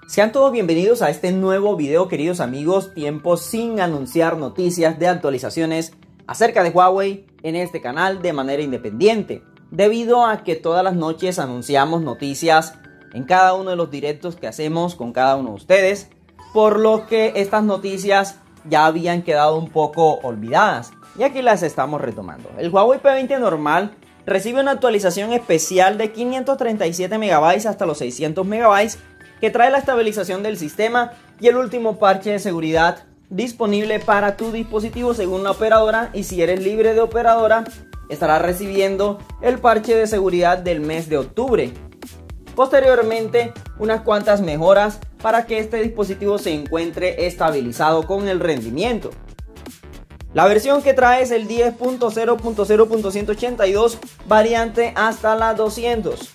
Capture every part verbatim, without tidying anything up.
Sean todos bienvenidos a este nuevo video, queridos amigos. Tiempo sin anunciar noticias de actualizaciones acerca de Huawei en este canal de manera independiente, debido a que todas las noches anunciamos noticias en cada uno de los directos que hacemos con cada uno de ustedes, por lo que estas noticias ya habían quedado un poco olvidadas y aquí las estamos retomando. El Huawei P veinte normal recibe una actualización especial de quinientos treinta y siete megabytes hasta los seiscientos megabytes, que trae la estabilización del sistema y el último parche de seguridad disponible para tu dispositivo según la operadora, y si eres libre de operadora estarás recibiendo el parche de seguridad del mes de octubre. Posteriormente, unas cuantas mejoras para que este dispositivo se encuentre estabilizado con el rendimiento. La versión que trae es el diez punto cero punto cero punto ciento ochenta y dos, variante hasta la doscientos.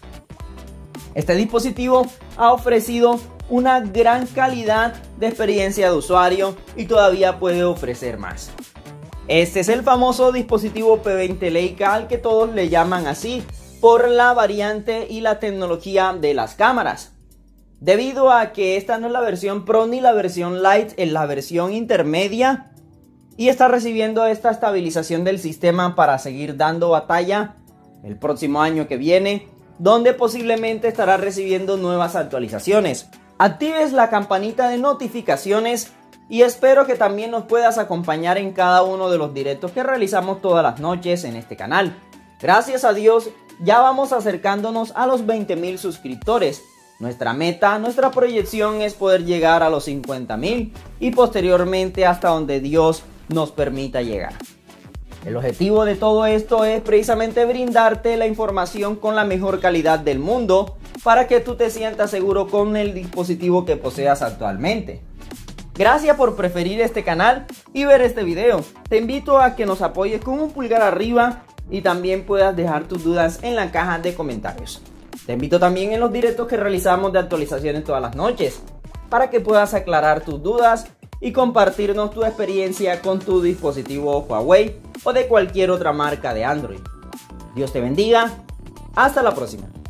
Este dispositivo ha ofrecido una gran calidad de experiencia de usuario y todavía puede ofrecer más. Este es el famoso dispositivo P veinte Leica, al que todos le llaman así por la variante y la tecnología de las cámaras. Debido a que esta no es la versión Pro ni la versión Lite, es la versión intermedia y está recibiendo esta estabilización del sistema para seguir dando batalla el próximo año que viene, donde posiblemente estará recibiendo nuevas actualizaciones. Actives la campanita de notificaciones y espero que también nos puedas acompañar en cada uno de los directos que realizamos todas las noches en este canal. Gracias a Dios ya vamos acercándonos a los veinte mil suscriptores. Nuestra meta, nuestra proyección es poder llegar a los cincuenta mil y posteriormente hasta donde Dios nos permita llegar. El objetivo de todo esto es precisamente brindarte la información con la mejor calidad del mundo para que tú te sientas seguro con el dispositivo que poseas actualmente. Gracias por preferir este canal y ver este video. Te invito a que nos apoyes con un pulgar arriba y también puedas dejar tus dudas en la caja de comentarios. Te invito también en los directos que realizamos de actualizaciones todas las noches para que puedas aclarar tus dudas y compartirnos tu experiencia con tu dispositivo Huawei o de cualquier otra marca de Android. Dios te bendiga. Hasta la próxima.